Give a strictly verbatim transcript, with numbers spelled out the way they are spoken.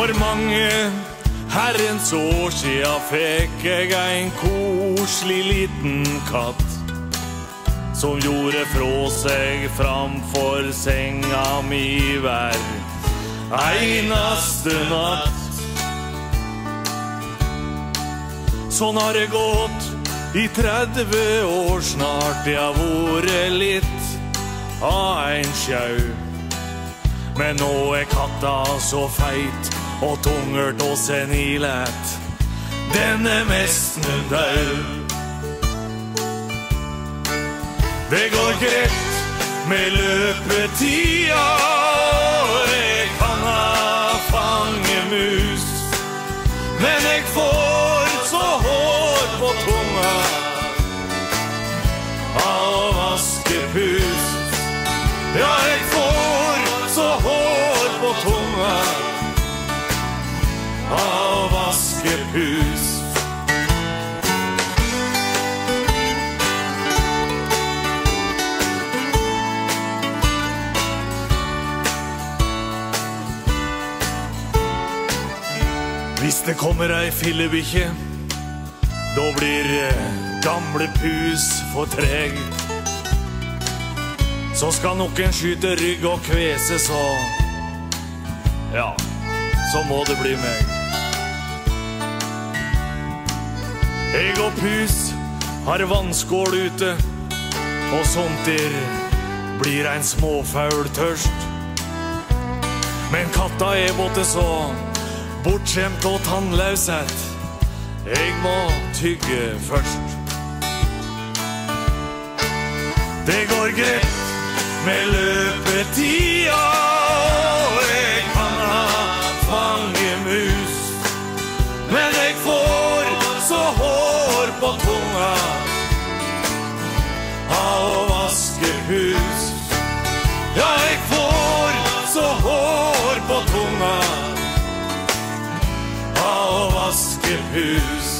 For mange herrens år siden fikk jeg en koselig liten katt som gjorde fra seg framfor senga mi hver eneste natt. Sånn har det gått i tredve år snart. Jeg har vært litt av en sjau, men nå er katta så feit og tungert og senilet. Den er mest nu død. Det går greit med løpetida, jeg kan ha fange mus, men jeg får så hår på tunga av å vaske pus. Ja, jeg får så hår på tunga av å vaske pus. Hvis det kommer ei fillebikkje, da blir gamle pus for treg. Så skal noen skyte rygg og kvese, så ja, så må det bli meg. Jeg og pus har vannskål ute, og sånt der blir en småfaul tørst. Men katta er borte så bortskjemt og tannløshet, jeg må tygge først. Det går greit med løpetida, jeg kan ha fange mus, men jeg får så hår på tunga av å vaske hus. Ja, jeg får så hår på tunga av å vaske hus.